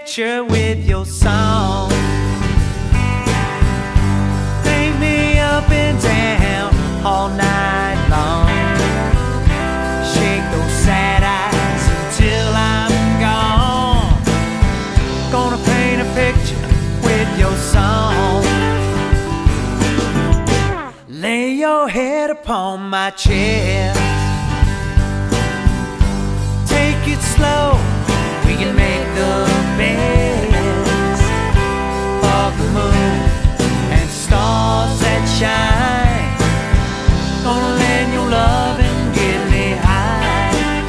picture with your song. Paint me up and down all night long. Shake those sad eyes until I'm gone. Gonna paint a picture with your song. Lay your head upon my chest. Take it slow, we can make the best of the moon and stars that shine. Gonna lend your love and get me high.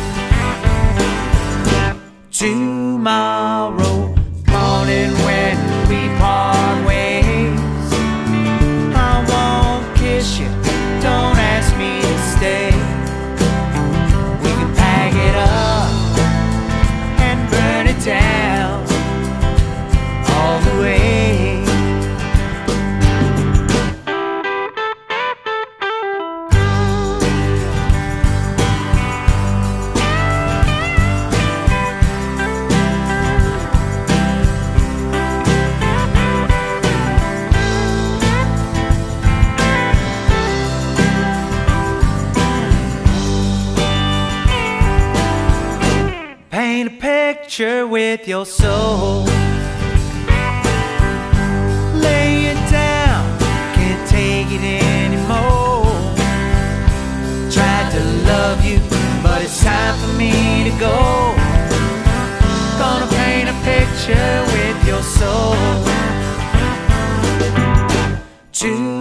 Tomorrow morning when we part ways, I won't kiss you, don't ask me to stay. We can pack it up and burn it down all the way. Paint a picture with your soul. Lay it down, can't take it anymore. Tried to love you, but it's time for me to go. Gonna paint a picture with your soul.